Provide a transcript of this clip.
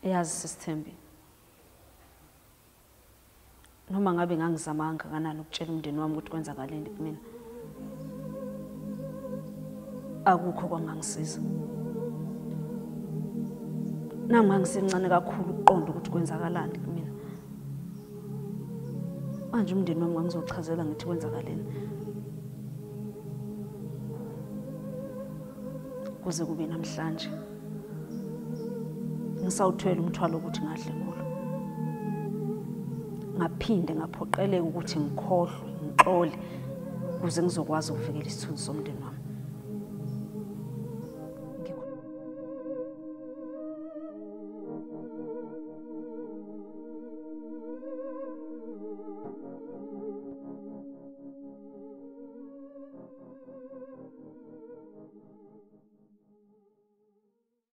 Eyazi sisithembi. Noma ngabe ngangizamanga kanani ukutshela umndeni wami ukuthi kwenzakaleni kumina. Akukho kwangangisiza. Nami ngangisencane kakhulu ukuqonda ukuthi kwenzakalani kumina. Manje umndeni wami ngizochazela ngithi kwenzakaleni. Kuze kube namhlanje ngisawuthwele umthwalo ukuthi ngadle kulo. Ngaphinde ngaphoqeleka ukuthi ngikhohlwe, ngixole kuze ngizokwazi ukuvikela isithunzi somndeni wami.